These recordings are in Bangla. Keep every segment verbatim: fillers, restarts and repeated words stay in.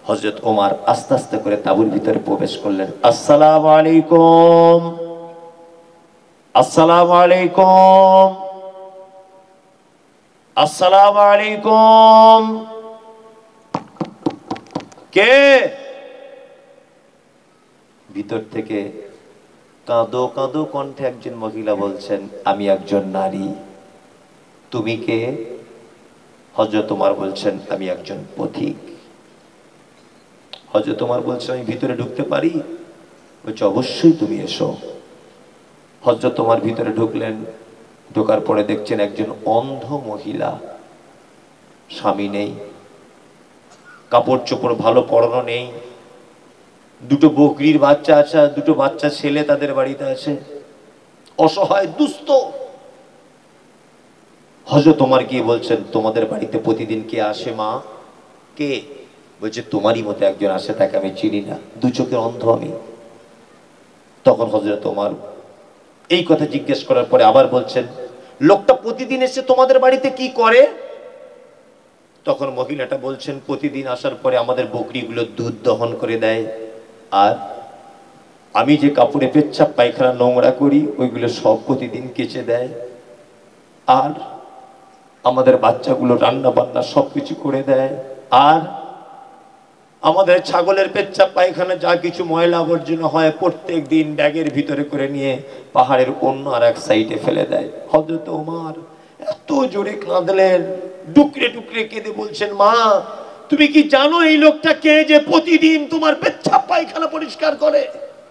হযরত ওমর আস্তে আস্তে করে তাঁবুর ভিতরে প্রবেশ করলেন। আসসালামু আলাইকুম, আসসালামু আলাইকুম, আসসালামু আলাইকুম। কে? ভিতর থেকে কাঁদো কাঁদো কণ্ঠে একজন মহিলা বলছেন, আমি একজন নারী। তুমি কে? হযরত ওমর বলছেন, আমি একজন পথিক। হযরত ওমর বলছেন, আমি ভিতরে ঢুকতে পারি? বলছে, অবশ্যই তুমি এসো। হযরত ওমর ভিতরে ঢুকলেন। ঢোকার পরে দেখছেন একজন অন্ধ মহিলা, স্বামী নেই, কাপড় চোপড় ভালো পরানো নেই, দুটো বকরির বাচ্চা আছে, দুটো বাচ্চা ছেলে তাদের বাড়িতে আছে, অসহায় দুস্থ। হযরত ওমর গিয়ে বলছেন, তোমাদের বাড়িতে প্রতিদিন কে আসে মা? কে? বলছে, তোমারই মতো একজন আসে, তাকে আমি চিনি না, দু চোখের অন্ধ আমি। তখন হযরত ওমর এই কথা জিজ্ঞেস করার পরে আবার বলছেন, লোকটা প্রতিদিন এসে তোমাদের বাড়িতে কি করে? তখন মহিলাটা বলছেন, প্রতিদিন আসার পরে আমাদের বকরিগুলো দুধ দহন করে দেয়, আর আমি যে কাপড়ে পেচ্ছাপ পায়খানা নোংরা করি ওইগুলো সব প্রতিদিন কেচে দেয়, আর আমাদের বাচ্চাগুলো রান্না বান্না সবকিছু করে দেয়, আর আমাদের ছাগলের পেচ্ছাপ পায়খানা যা কিছু ময়লা আবর্জনা হয় প্রত্যেক দিন ব্যাগের ভিতরে করে নিয়ে পাহাড়ের অন্য আর এক সাইডে ফেলে দেয়। হযরত ওমর এত জোরে কাঁদলেন, ডুকরে ডুকরে কেঁদে বলছেন, মা তুমি কি জানো এই লোকটা কে, যে প্রতিদিন তোমার পেচ্ছাপ পায়খানা পরিষ্কার করে?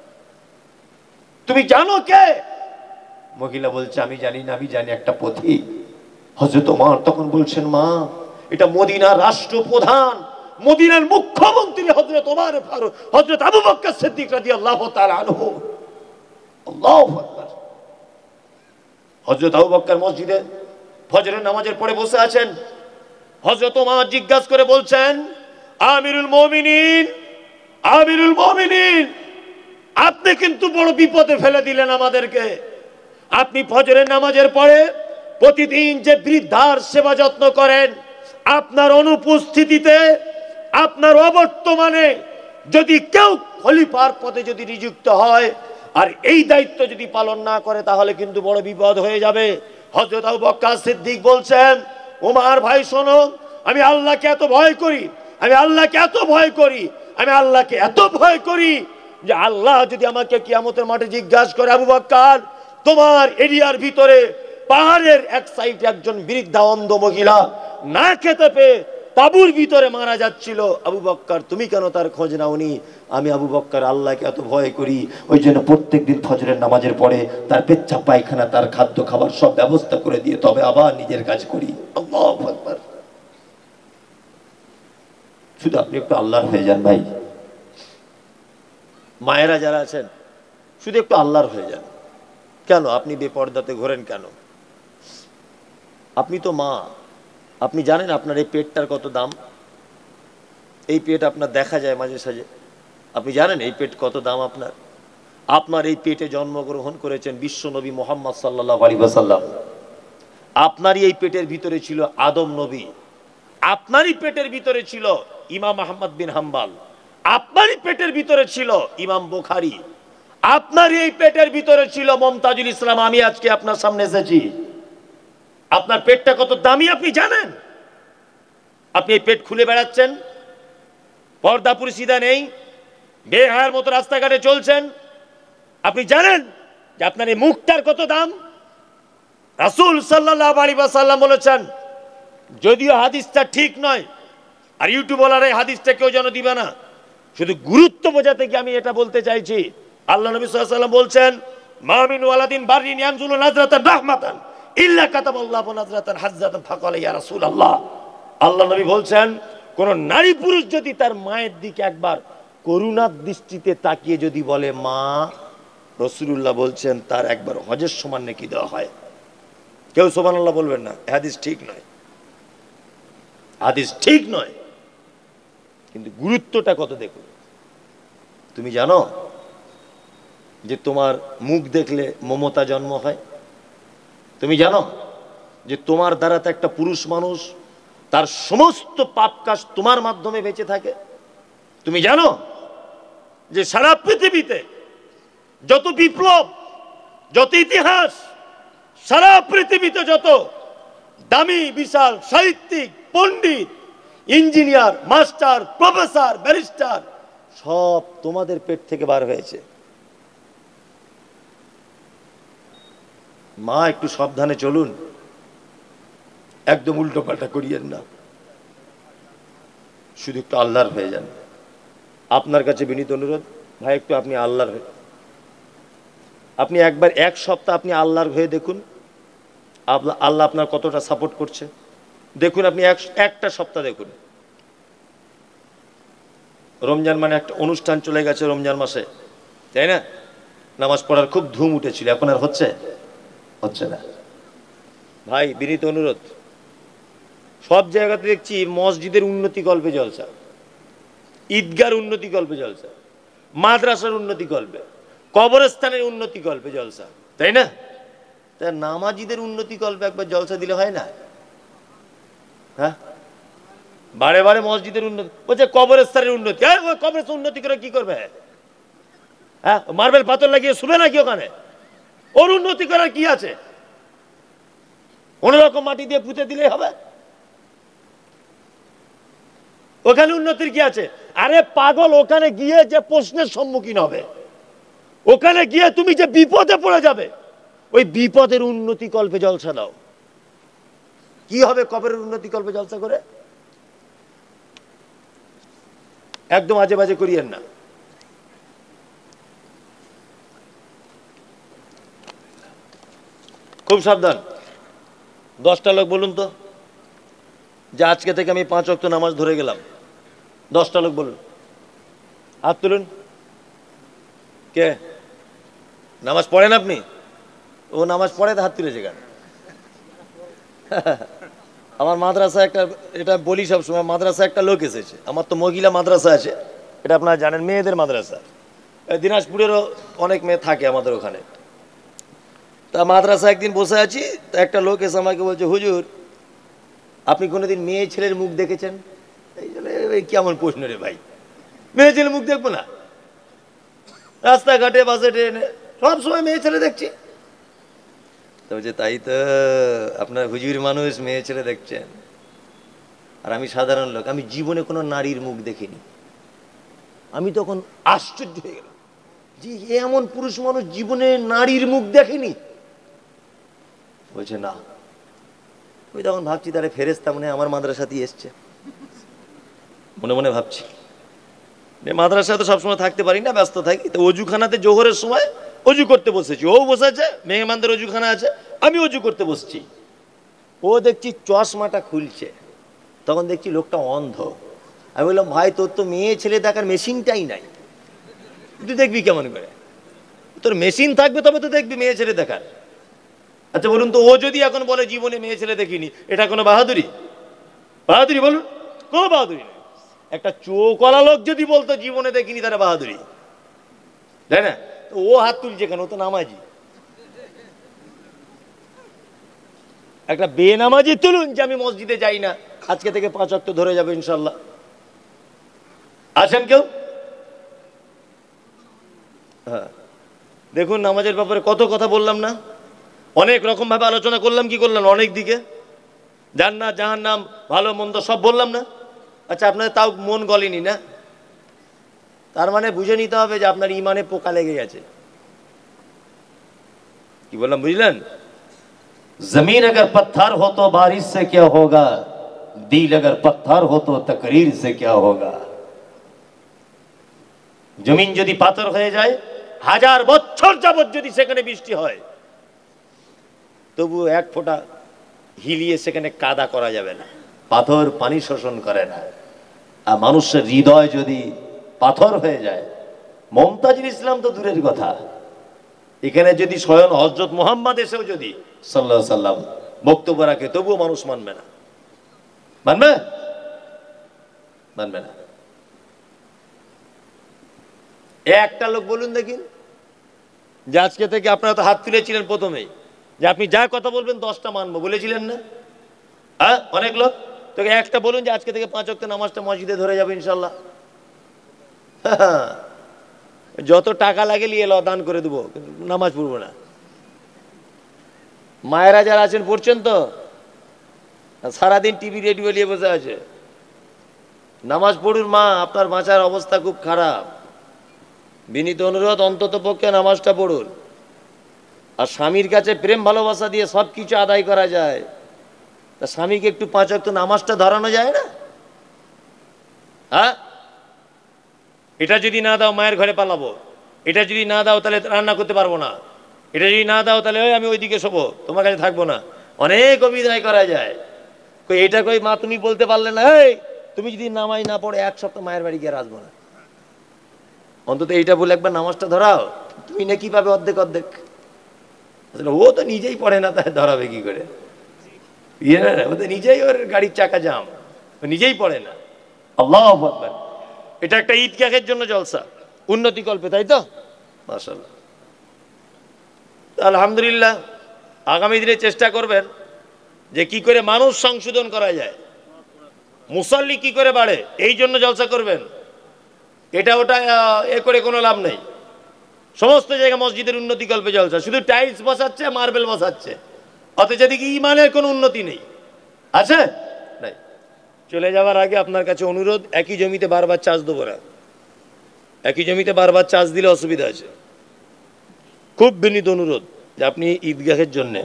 তুমি জানো কে? মহিলা বলছে, আমি জানি না, আমি জানি একটা পথিক। হযরত ওমর তখন বলছেন, মা এটা মদিনার রাষ্ট্রপ্রধান, মদিনার মুখ্যমন্ত্রী হযরত ওমর ফারুক, হযরত আবু বকর সিদ্দিক রাদিয়াল্লাহু তাআলা আনহু। আল্লাহু আকবার। হযরত আবু বকর মসজিদে ফজরের নামাজের পরে বসে আছেন। হযরত ওমর জিজ্ঞাসা করে বলছেন, আমিরুল মুমিনিন, আমিরুল মুমিনিন, আপনি কিন্তু বড় বিপদে ফেলে দিলেন আমাদেরকে। আপনি ফজরের নামাজের পরে প্রতিদিন যে বৃদ্ধার সেবা যত্ন করেন, আপনার অনুপস্থিতিতে, আপনার অবর্তমানে যদি কেউ খলিফার পদে যদি নিযুক্ত হয় আর এই দায়িত্ব যদি পালন না করে তাহলে কিন্তু বড় বিপদ হয়ে যাবে। হযরত আবু বকর সিদ্দিক বলছেন, ওমর ভাই শোনো, আমি আল্লাহকে এত ভয় করি, আমি আল্লাহকে এত ভয় করি, আমি আল্লাহকে এত ভয় করি যে আল্লাহ যদি আমাকে কিয়ামতের মাঠে জিজ্ঞাসা করে, আবু বকর তোমার এরিয়ার ভিতরে পাহাড়ের এক সাইডে একজন বৃদ্ধা অন্ধ মহিলা না খেতে পেয়ে তাঁবুর ভিতরে মারা যাচ্ছিল, আবু বকর তুমি কেন তার খোঁজ নাওনি? আমি আবু বকর আল্লাহকে এত ভয় করি, ওই জন্য প্রত্যেকদিন ফজরের নামাজের পরে তার পেচ্ছাপ পায়খানা, তার খাদ্য খাবার সব ব্যবস্থা করে দিয়ে তবে আবার নিজের কাজ করি। আল্লাহু আকবার। শুধু আপনি একটু আল্লাহর হয়ে যান ভাই, মায়েরা যারা আছেন শুধু একটু আল্লাহর হয়ে যান। কেন আপনি বেপর্দাতে ঘোরেন কেন? আপনি তো মা, আপনি জানেন আপনার এই পেটটার কত দাম? এই পেট আপনার দেখা যায় মাঝে সাঝে, আপনি জানেন এই পেট কত দাম আপনার? আপনার এই পেটে জন্মগ্রহণ করেছেন বিশ্ব নবী মুহাম্মদ সাল্লাল্লাহু আলাইহি ওয়াসাল্লাম। আপনারই এই পেটের ভিতরে ছিল আদম নবী, আপনারই পেটের ভিতরে ছিল ইমাম আহমদ বিন হাম্বল, আপনারই পেটের ভিতরে ছিল ইমাম বুখারী, আপনারই এই পেটের ভিতরে ছিল মুমতাজুল ইসলাম। আমি আজকে আপনার সামনে এসেছি। আপনার পেটটা কত দামি আপনি জানেন? আপনি এই পেট খুলে বেড়াচ্ছেন, পর্দা পরিসিদা নেই, বেহায়ার মতো রাস্তাঘাটে চলছেন। আপনি জানেন যে আপনার এই মুখটার কত দাম? রাসূল সাল্লাল্লাহু আলাইহি ওয়াসাল্লাম বলেছেন, যদিও হাদিসটা ঠিক নয়, আর ইউটিউবওয়ালারা এই হাদিসটা কেউ যেন দিবে না, শুধু গুরুত্ব বোঝাতে গিয়ে আমি এটা বলতে চাইছি। আল্লাহ নবী সাল্লাল্লাহু আলাইহি ওয়াসাল্লাম বলছেন, মা মিন ওয়ালাদিন বাররিন ইয়ানজুলু নাজরাতান রাহমাতান ইল্লা কাতাবাল্লাহু নাজরাতান হাজ্জাতান ফাকালা ইয়া রাসূলুল্লাহ। আল্লাহ নবী বলছেন, কোন নারী পুরুষ যদি তার মায়ের দিকে একবার করুণার দৃষ্টিতে তাকিয়ে যদি বলে মা, রাসূলুল্লাহ বলছেন তার একবার হজের সমান নেকি দেওয়া হয়। কেউ সুবহানাল্লাহ বলবেন না, হাদিস ঠিক নয়, হাদিস ঠিক নয়, কিন্তু গুরুত্বটা কত দেখুন। তুমি জানো যে তোমার মুখ দেখলে মমতা জন্ম হয়? তুমি জানো যে তোমার দ্বারা তো একটা পুরুষ মানুষ তার সমস্ত পাপ কাজ তোমার মাধ্যমে বেঁচে থাকে? তুমি জানো যে সারা পৃথিবীতে যত বিপ্লব, যত ইতিহাস, সারা পৃথিবীতে যত দামি বিশাল সাহিত্যিক, পণ্ডিত, ইঞ্জিনিয়ার, মাস্টার, প্রফেসর, ব্যারিস্টার সব তোমাদের পেট থেকে বার হয়েছে। মা একটু সাবধানে চলুন, একদম উল্টো পাল্টা করিয়েন না, শুধু একটু আল্লাহর হয়ে যান। আপনার কাছে বিনীত অনুরোধ, ভাই একটু আপনি আল্লাহর হয়ে, আপনি একবার এক সপ্তাহ আপনি আল্লাহর হয়ে দেখুন আল্লাহ আপনার কতটা সাপোর্ট করছে। দেখুন আপনি এক একটা সপ্তাহ দেখুন। রমজান মানে একটা অনুষ্ঠান চলে গেছে রমজান মাসে, তাই না? নামাজ পড়ার খুব ধুম উঠেছিল, এখন আর হচ্ছে হচ্ছে না। ভাই বিনীত অনুরোধ, সব জায়গাতে দেখছি মসজিদের উন্নতি কল্পে জলসা, ঈদগার উন্নতি কল্পে জলসা, মাদ্রাসার উন্নতি কল্পে, কবরস্থানের উন্নতি কল্পে জলসা, তাই না? তা নামাজিদের উন্নতি কল্পে একবার জলসা দিলে হয় না? হ্যাঁ, বারে বারে মসজিদের উন্নতি বলছে, কবরস্থানের উন্নতি। হ্যাঁ, ওই কবরস্থান উন্নতি করে কি করবে? হ্যাঁ, মার্বেল পাথর লাগিয়ে শুবে নাকি ওখানে? ওর উন্নতি করার কি আছে? অন্যরকম মাটি দিয়ে পুঁতে দিলেই হবে? ওখানে উন্নতির কি আছে? আরে পাগল, ওখানে গিয়ে যে প্রশ্নের সম্মুখীন হবে, ওখানে গিয়ে তুমি যে বিপদে পড়ে যাবে, ওই বিপদের উন্নতি কল্পে জলসা দাও। কি হবে কবরের উন্নতি কল্পে জলসা করে? একদম আজে বাজে করিয়েন না। খুব সাবধান। দশটা লোক বলুন তো যে আজকে থেকে আমি পাঁচ ওয়াক্ত নামাজ ধরে গেলাম। দশটা লোক বলুন, হাত তুলুন। কে নামাজ পড়েন আপনি? ও নামাজ পড়ে, হাত তুলেছে কেন? আমার মাদ্রাসা একটা, এটা বলি সবসময়, মাদ্রাসা একটা লোক এসেছে। আমার তো মহিলা মাদ্রাসা আছে, এটা আপনারা জানেন, মেয়েদের মাদ্রাসা। দিনাজপুরেরও অনেক মেয়ে থাকে আমাদের ওখানে। তা মাদ্রাসা একদিন বসে আছি, তা একটা লোক এসে আমাকে বলছে, হুজুর আপনি কোনোদিন মেয়ে ছেলের মুখ দেখেছেন? এই জন্য কেমন প্রশ্ন রে ভাই, মেয়ে ছেলের মুখ দেখবো না? রাস্তাঘাটে, বাসে, ট্রেনে সব সময় মেয়ে ছেলে দেখছি। তো বলছে, তাই তো, আপনার হুজুর মানুষ মেয়ে ছেলে দেখছেন, আর আমি সাধারণ লোক, আমি জীবনে কোনো নারীর মুখ দেখিনি। আমি তখন আশ্চর্য হয়ে গেলাম যে এমন পুরুষ মানুষ জীবনে নারীর মুখ দেখেনি। বলছে না। ওই তখন ভাবছি, তাহলে ফেরেশতা মনে হয় আমার মাদ্রাসাতেই এসছে, মনে মনে ভাবছি। মাদ্রাসায় তো সবসময় থাকতে পারি না, ব্যস্ত থাকি। তো অজুখানাতে জোহরের সময় অজু করতে বসেছি, ও বসেছে, মেহমানদের অজুখানা আছে, আমি অজু করতে বসছি। ও দেখছি চশমাটা খুলছে, তখন দেখছি লোকটা অন্ধ। আমি বললাম, ভাই তোর তো মেয়ে ছেলে দেখার মেশিনটাই নাই, তুই দেখবি কেমন করে? তোর মেশিন থাকবে তবে তো দেখবি মেয়ে ছেলে দেখার। আচ্ছা বলুন তো, ও যদি এখন বলে জীবনে মেয়ে ছেলে দেখিনি, এটা কোনো বাহাদুরি? বাহাদুরি বলুন? কোনো বাহাদুরি নেই। একটা চোখওয়ালা লোক যদি বলতো জীবনে দেখিনি, তারা বাহাদুরি, তাই না? তো ও হাত তুলছে কেন? ও তো নামাজি। একটা বেনামাজি তুলুন যে আমি মসজিদে যাই না, আজকে থেকে পাঁচ ওয়াক্ত ধরে যাবে ইনশাল্লাহ। আছেন কেউ? হ্যাঁ, দেখুন নামাজের ব্যাপারে কত কথা বললাম না, অনেক রকম ভাবে আলোচনা করলাম। কি করলাম? অনেক দিকে, জান্নাত জাহান্নাম, ভালো মন্দ সব বললাম না? আচ্ছা, আপনার তাও মন গলেনি না? তার মানে বুঝে নিতে হবে যে আপনার ইমানে পোকা লেগে গেছে। কি বললাম বুঝলেন? जमीन अगर पत्थर हो तो बारिश से क्या होगा, दिल अगर पत्थर हो तो तकरीर से क्या होगा। जमीन যদি পাথর হয়ে যায়, হাজার বছর যাবত যদি সেখানে বৃষ্টি হয়, তবু এক ফোঁটা হিলিয়ে সেখানে কাদা করা যাবে না। পাথর পানি শোষণ করে না। আর মানুষের হৃদয় যদি পাথর হয়ে যায়, মমতাজুল ইসলাম তো দূরের কথা, এখানে যদি স্বয়ং হযরত মুহাম্মদ এসেও যদি সাল্লাল্লাহু আলাইহি সাল্লাম বক্তব্য রাখে, তবুও মানুষ মানবে না। মানবে? মানবে না। একটা লোক বলুন দেখিন যে আজকে থেকে, আপনারা তো হাত তুলেছিলেন প্রথমেই, যে আপনি যা কথা বলবেন দশটা মানবো বলেছিলেন না? হ্যাঁ, অনেক লোক। তোকে একটা বলুন যে আজকে থেকে পাঁচ ওয়াক্ত নামাজটা মসজিদে ধরে যাবে ইনশাল্লাহ। যত টাকা লাগে নিয়ে এলো, দান করে দেবো, কিন্তু নামাজ পড়বো না। মায়েরা যারা আছেন পড়ছেন তো, সারাদিন টিভি রেডিও নিয়ে বসে আছে। নামাজ পড়ুন মা, আপনার বাঁচার অবস্থা খুব খারাপ। বিনীত অনুরোধ, অন্তত পক্ষে নামাজটা পড়ুন। আর স্বামীর কাছে প্রেম ভালোবাসা দিয়ে সব কিছু আদায় করা যায়। তা স্বামীকে একটু পাঁচ ওয়াক্ত নামাজটা ধরানো যায় না? হ্যাঁ, এটা যদি না দাও মায়ের ঘরে পালাবো, এটা যদি না দাও তাহলে রান্না করতে পারবো না, এটা যদি না দাও তাহলে ওই আমি ওইদিকে শোবো, তোমার কাছে থাকবো না। অনেক অভিনয় করা যায়। কই এটা কই মা তুমি বলতে পারলে না, এই তুমি যদি নামাজ না পড়ে এক সপ্তাহ মায়ের বাড়ি গিয়ে আসবো না। অন্তত এইটা বলে একবার নামাজটা ধরাও, তুমি না কি পাবে অর্ধেক অর্ধেক। আসলে ও তো নিজেই পড়ে না, তাই ধরাবে কি করে? ইয়ে না, ও তো নিজেই ওর গাড়ির চাকা জাম, ও নিজেই পড়ে না। আল্লাহু আকবার। এটা একটা ঈদগাহের জন্য জলসা, উন্নতি কল্পে, তাই তো? মাশাআল্লাহ। আলহামদুলিল্লাহ, আগামী দিনে চেষ্টা করবেন যে কি করে মানুষ সংশোধন করা যায়, মুসাল্লি কি করে বাড়ে, এই জন্য জলসা করবেন। এটা ওটা এ করে কোনো লাভ নেই। সমস্ত জায়গায় মসজিদের উন্নতি কল্পে জলসা, শুধু টাইলস বসাচ্ছে, মার্বেল বসাচ্ছে, অথচ এদিকে ইমানের কোনো উন্নতি নেই। আছে নাই? চলে যাওয়ার আগে আপনার কাছে অনুরোধ, একই জমিতে বারবার চাষ দেবো না। একই জমিতে বারবার চাষ দিলে অসুবিধা আছে। খুব বিনীত অনুরোধ যে আপনি ঈদগাহের জন্যে,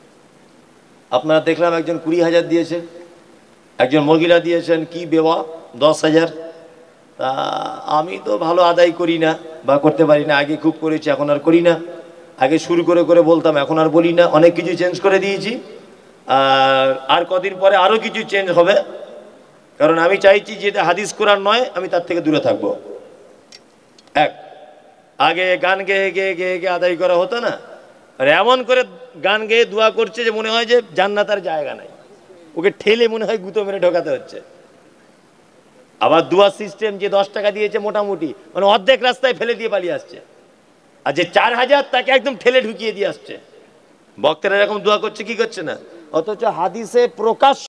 আপনারা দেখলাম একজন কুড়ি হাজার দিয়েছে, একজন মহিলা দিয়েছেন কি বেওয়া দশ হাজার। তা আমি তো ভালো আদায় করি না বা করতে পারি না, আগে খুব করেছি, এখন আর করি না। আগে শুরু করে করে বলতাম, এখন আর বলি না। অনেক কিছু চেঞ্জ করে দিয়েছি, আর আর কদিন পরে আরও কিছু চেঞ্জ হবে। কারণ আমি চাইছি যেটা হাদিস কোরআন নয়, আমি তার থেকে দূরে থাকবো। এক, আগে গান গেয়ে গেয়ে গেয়ে গেয়ে আদায় করা হতো না, আর এমন করে গান গেয়ে দোয়া করছে যে মনে হয় যে জান্নাতের জায়গা নাই, ওকে ঠেলে মনে হয় গুঁতো মেরে ঢোকাতে হচ্ছে। আবার দোয়া সিস্টেম, যে দশ টাকা দিয়েছে মোটামুটি মানে অর্ধেক রাস্তায় ফেলে দিয়ে পালিয়ে আসছে, আর যে চার হাজার তাকে একদম ঠেলে ঢুকিয়ে দিয়ে আসছে। বক্তারা এরকম দোয়া করছে, কি করছে না, অথচ হাদিসে প্রকাশ